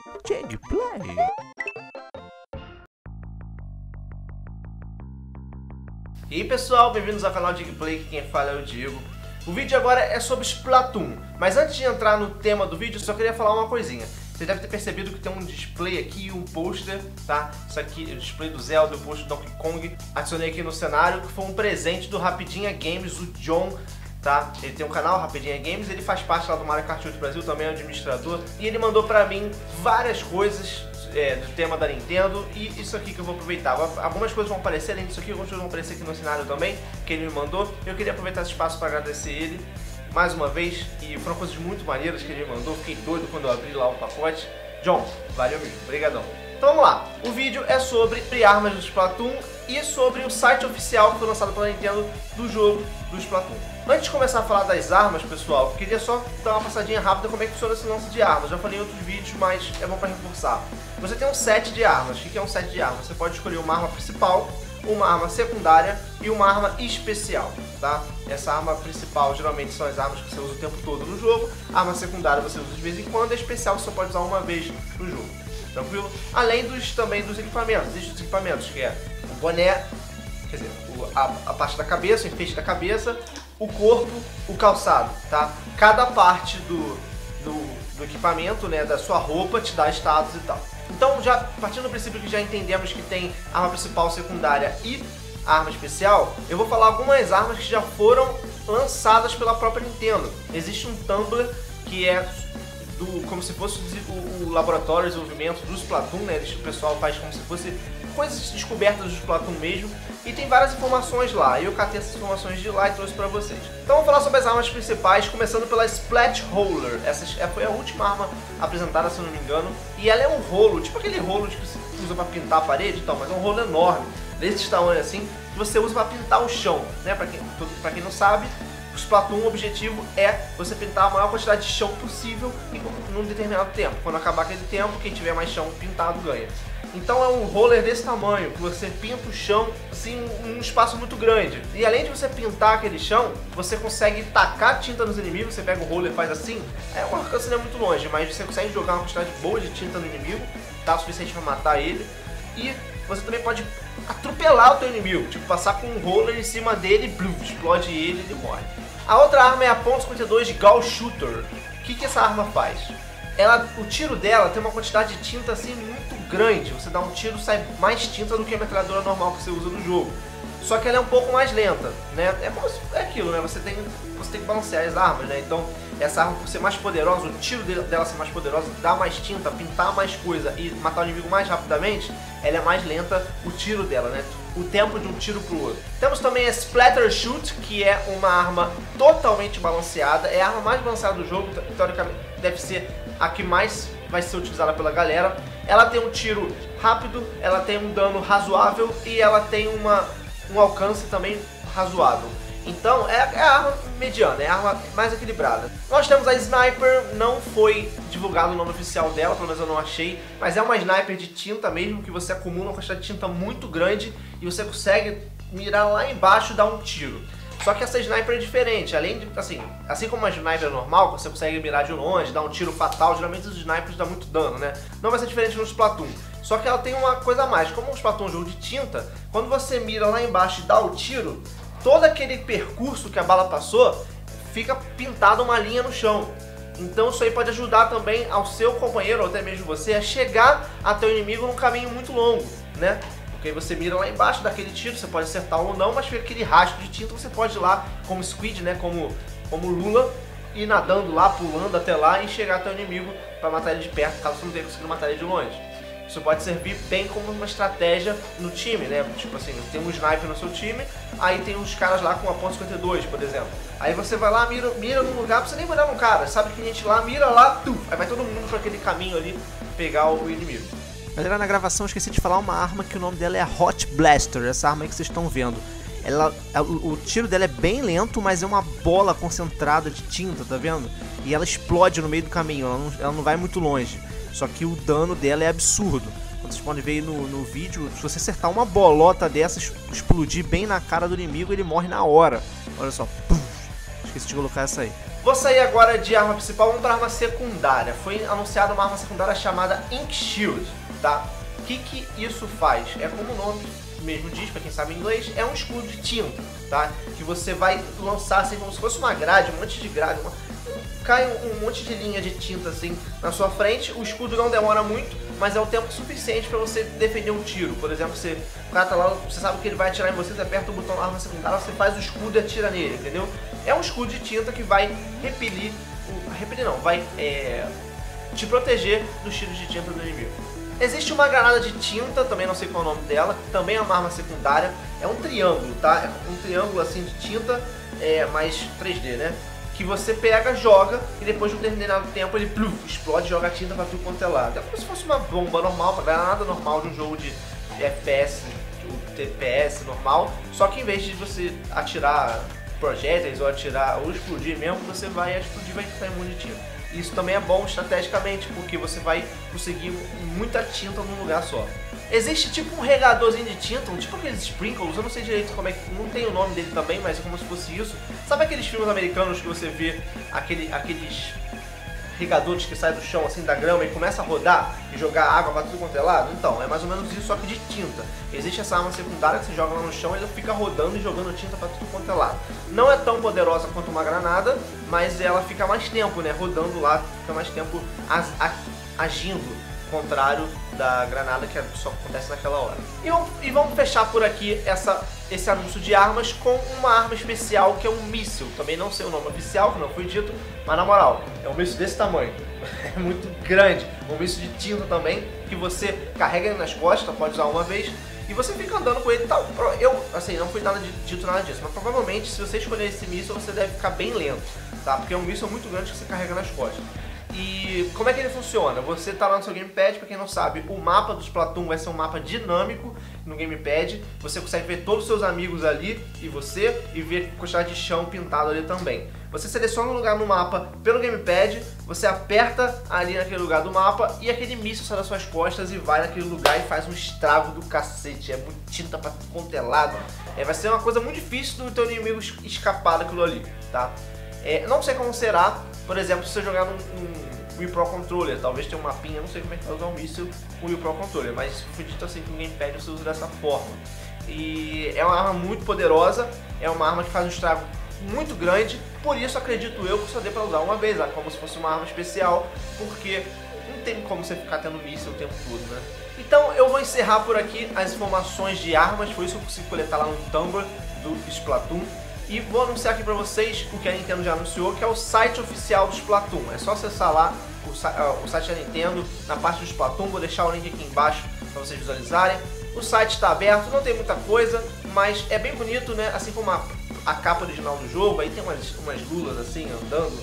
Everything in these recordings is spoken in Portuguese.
Jigplay. E aí pessoal, bem-vindos ao canal Jigplay, que quem fala é o Diego. O vídeo agora é sobre Splatoon, mas antes de entrar no tema do vídeo, só queria falar uma coisinha. Você deve ter percebido que tem um display aqui, um pôster, tá? Isso aqui é o display do Zelda, o pôster do Donkey Kong. Adicionei aqui no cenário, que foi um presente do Rapidinha Games, o John, tá? Ele tem um canal, Rapidinha Games, ele faz parte lá do Mario Kart 8 Brasil, também é administrador. E ele mandou pra mim várias coisas do tema da Nintendo, e isso aqui que eu vou aproveitar. Algumas coisas vão aparecer, além disso aqui, algumas coisas vão aparecer aqui no cenário também, que ele me mandou. Eu queria aproveitar esse espaço para agradecer ele mais uma vez, e foram coisas muito maneiras que ele me mandou. Fiquei doido quando eu abri lá o pacote. John, valeu mesmo, obrigadão. Então vamos lá, o vídeo é sobre armas do Splatoon e sobre o site oficial que foi lançado pela Nintendo do jogo do Splatoon. Antes de começar a falar das armas, pessoal, eu queria só dar uma passadinha rápida como é que funciona esse lance de armas. Já falei em outros vídeos, mas é bom para reforçar. Você tem um set de armas. O que é um set de armas? Você pode escolher uma arma principal, uma arma secundária e uma arma especial, tá? Essa arma principal geralmente são as armas que você usa o tempo todo no jogo, a arma secundária você usa de vez em quando, e a especial você só pode usar uma vez no jogo, tranquilo? Além também dos equipamentos. Existem os equipamentos que é o boné, quer dizer, a parte da cabeça, o enfeite da cabeça, o corpo, o calçado, tá? Cada parte do equipamento, né, da sua roupa te dá status e tal. Então, já partindo do princípio que já entendemos que tem arma principal, secundária e arma especial, eu vou falar algumas armas que já foram lançadas pela própria Nintendo. Existe um Tumblr que é como se fosse o laboratório de desenvolvimento do Splatoon, né? O pessoal faz como se fosse coisas descobertas do Splatoon mesmo, e tem várias informações lá. Eu catei essas informações de lá e trouxe pra vocês. Então vamos falar sobre as armas principais, começando pela Splat Roller. Essa foi a última arma apresentada, se eu não me engano, e ela é um rolo, tipo aquele rolo que você usa pra pintar a parede e tal, mas é um rolo enorme, desse tamanho assim, que você usa pra pintar o chão, né? Pra quem não sabe, o Splatoon, o objetivo é você pintar a maior quantidade de chão possível em um determinado tempo. Quando acabar aquele tempo, quem tiver mais chão pintado ganha. Então é um roller desse tamanho, que você pinta o chão assim, em um espaço muito grande. E além de você pintar aquele chão, você consegue tacar tinta nos inimigos. Você pega o roller e faz assim, o alcance não é muito longe, mas você consegue jogar uma quantidade boa de tinta no inimigo, tá? O suficiente para matar ele. E você também pode atropelar o teu inimigo, tipo passar com um roller em cima dele, blum, explode ele e ele morre. A outra arma é a .52 de Gauss Shooter. O que essa arma faz? O tiro dela tem uma quantidade de tinta assim muito grande. Você dá um tiro, sai mais tinta do que a metralhadora normal que você usa no jogo. Só que ela é um pouco mais lenta, né? É aquilo, né? Você tem que balancear as armas, né? Então, essa arma, por ser mais poderosa, o tiro dela ser mais poderoso, dar mais tinta, pintar mais coisa e matar o inimigo mais rapidamente, ela é mais lenta, o tiro dela, né? O tempo de um tiro pro outro. Temos também a Splatter Shoot, que é uma arma totalmente balanceada. É a arma mais balanceada do jogo, teoricamente deve ser a que mais vai ser utilizada pela galera. Ela tem um tiro rápido, ela tem um dano razoável e ela tem um alcance também razoável. Então é a arma mediana, é a arma mais equilibrada. Nós temos a Sniper, não foi divulgado o nome oficial dela, pelo menos eu não achei, mas é uma Sniper de tinta mesmo, que você acumula uma quantidade de tinta muito grande e você consegue mirar lá embaixo e dar um tiro. Só que essa Sniper é diferente, além de, assim como uma Sniper normal, você consegue mirar de longe, dar um tiro fatal, geralmente os Snipers dão muito dano, né? Não vai ser diferente no Splatoon. Só que ela tem uma coisa a mais, como o Splatoon é um jogo de tinta, quando você mira lá embaixo e dá o tiro, todo aquele percurso que a bala passou, fica pintado uma linha no chão. Então isso aí pode ajudar também ao seu companheiro, ou até mesmo você, a chegar até o inimigo num caminho muito longo, né? Porque aí você mira lá embaixo daquele tiro, você pode acertar ou não, mas fica aquele rastro de tinta, você pode ir lá como Squid, né? Como Lula, ir nadando lá, pulando até lá e chegar até o inimigo para matar ele de perto, caso você não tenha conseguido matar ele de longe. Isso pode servir bem como uma estratégia no time, né? Tipo assim, tem um sniper no seu time, aí tem uns caras lá com a .52, por exemplo. Aí você vai lá, mira num lugar, não precisa nem mirar num cara, sabe que a gente lá, mira lá, aí vai todo mundo para aquele caminho ali pegar o inimigo. Galera, na gravação eu esqueci de falar uma arma que o nome dela é a Hot Blaster, essa arma aí que vocês estão vendo. O tiro dela é bem lento, mas é uma bola concentrada de tinta, tá vendo? E ela explode no meio do caminho, ela não vai muito longe. Só que o dano dela é absurdo. Como vocês podem ver aí no vídeo, se você acertar uma bolota dessa, explodir bem na cara do inimigo, ele morre na hora. Olha só, pum, esqueci de colocar essa aí. Vou sair agora de arma principal, vamos para arma secundária. Foi anunciada uma arma secundária chamada Ink Shield, tá? O que isso faz? É como o nome mesmo diz, para quem sabe inglês, é um escudo de tinta, tá? Que você vai lançar assim como se fosse uma grade, um monte de grade, cai um monte de linha de tinta assim na sua frente. O escudo não demora muito, mas é o tempo suficiente para você defender um tiro. Por exemplo, o cara tá lá, você sabe que ele vai atirar em você, você aperta o botão da arma secundária, você faz o escudo e atira nele, entendeu? É um escudo de tinta que vai vai te proteger dos tiros de tinta do inimigo. Existe uma granada de tinta, também não sei qual é o nome dela, que também é uma arma secundária. É um triângulo, tá? É um triângulo assim de tinta, mais 3D, né? Que você pega, joga e depois de um determinado tempo ele explode e joga a tinta pra tudo quanto é lado. É como se fosse uma bomba normal, uma granada normal de um jogo de FPS, de TPS normal. Só que em vez de você atirar projéteis ou explodir mesmo, você vai explodir e vai estar imune de tinta. Isso também é bom estrategicamente, porque você vai conseguir muita tinta num lugar só. Existe tipo um regadorzinho de tinta, tipo aqueles sprinkles, eu não sei direito como é que... não tem o nome dele também, mas é como se fosse isso. Sabe aqueles filmes americanos que você vê aqueles regadores que saem do chão, assim, da grama e começa a rodar e jogar água pra tudo quanto é lado? Então, é mais ou menos isso, só que de tinta. Existe essa arma secundária que você joga lá no chão e ele fica rodando e jogando tinta pra tudo quanto é lado. Não é tão poderosa quanto uma granada, mas ela fica mais tempo, né, rodando lá, fica mais tempo agindo. Contrário da granada, que só acontece naquela hora. E vamos fechar por aqui esse anúncio de armas com uma arma especial que é um míssil. Também não sei o nome oficial, que não foi dito, mas na moral, é um míssil desse tamanho. É muito grande. Um míssil de tinta também, que você carrega nas costas, pode usar uma vez, e você fica andando com ele e tal. Eu, assim, não foi dito nada disso, mas provavelmente se você escolher esse míssil, você deve ficar bem lento, tá? Porque é um míssil muito grande que você carrega nas costas. E como é que ele funciona? Você tá lá no seu gamepad, pra quem não sabe, o mapa do Splatoon vai ser um mapa dinâmico no gamepad. Você consegue ver todos os seus amigos ali e ver a quantidade de chão pintado ali também. Você seleciona um lugar no mapa pelo gamepad, você aperta ali naquele lugar do mapa e aquele míssil sai das suas costas e vai naquele lugar e faz um estrago do cacete. É muito tinta pra quanto é lado. Vai ser uma coisa muito difícil do teu inimigo escapar daquilo ali, tá? Não sei como será, por exemplo, se você jogar num Wii Pro Controller, talvez tenha um mapinha, não sei como é que vai usar um míssil com o Wii Pro Controller, mas foi dito assim que no gamepad você usa dessa forma. E é uma arma muito poderosa, é uma arma que faz um estrago muito grande, por isso acredito eu que só dê pra usar uma vez, como se fosse uma arma especial, porque não tem como você ficar tendo míssil o tempo todo, né? Então eu vou encerrar por aqui as informações de armas, foi isso que eu consegui coletar lá no Tumblr do Splatoon. E vou anunciar aqui pra vocês o que a Nintendo já anunciou, que é o site oficial do Splatoon. É só acessar lá o site da Nintendo, na parte do Splatoon, vou deixar o link aqui embaixo pra vocês visualizarem. O site está aberto, não tem muita coisa, mas é bem bonito, né? Assim como a capa original do jogo, aí tem umas lulas assim, andando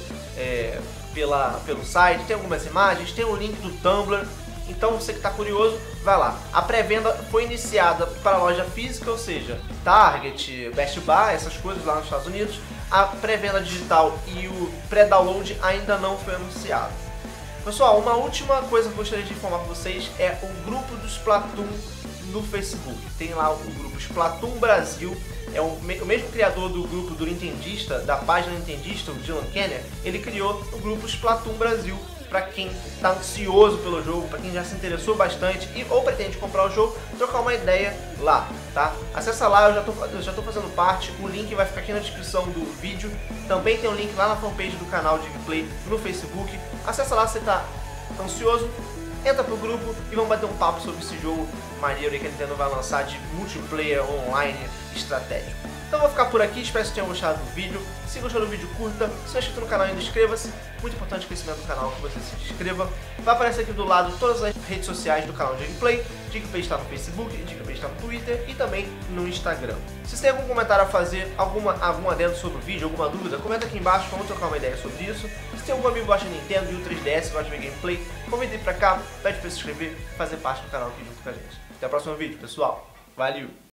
pelo site, tem algumas imagens, tem um link do Tumblr. Então você que está curioso, vai lá. A pré-venda foi iniciada para a loja física, ou seja, Target, Best Buy, essas coisas lá nos Estados Unidos. A pré-venda digital e o pré-download ainda não foi anunciado. Pessoal, uma última coisa que eu gostaria de informar para vocês é o grupo do Splatoon no Facebook. Tem lá o grupo Splatoon Brasil, é o mesmo criador do grupo do Nintendista, da página Nintendista, o Dylan Kenner, ele criou o grupo Splatoon Brasil. Para quem está ansioso pelo jogo, para quem já se interessou bastante ou pretende comprar o jogo, trocar uma ideia lá, tá? Acessa lá, eu já tô fazendo parte, o link vai ficar aqui na descrição do vídeo, também tem um link lá na fanpage do canal de gameplay no Facebook. Acessa lá se você tá ansioso, entra pro grupo e vamos bater um papo sobre esse jogo maneiro aí que a Nintendo vai lançar de multiplayer online estratégico. Então vou ficar por aqui, espero que vocês tenham gostado do vídeo. Se gostou do vídeo, curta. Se não é inscrito no canal ainda, inscreva-se. Muito importante o crescimento do canal que você se inscreva. Vai aparecer aqui do lado todas as redes sociais do canal de Gameplay. Gameplay está no Facebook, Gameplay está no Twitter e também no Instagram. Se você tem algum comentário a fazer, algum adendo sobre o vídeo, alguma dúvida, comenta aqui embaixo, vamos trocar uma ideia sobre isso. Se tem algum amigo que gosta de Nintendo e o 3DS, gosta de ver Gameplay, convida ele pra cá, pede pra se inscrever e fazer parte do canal aqui junto com a gente. Até o próximo vídeo, pessoal. Valeu!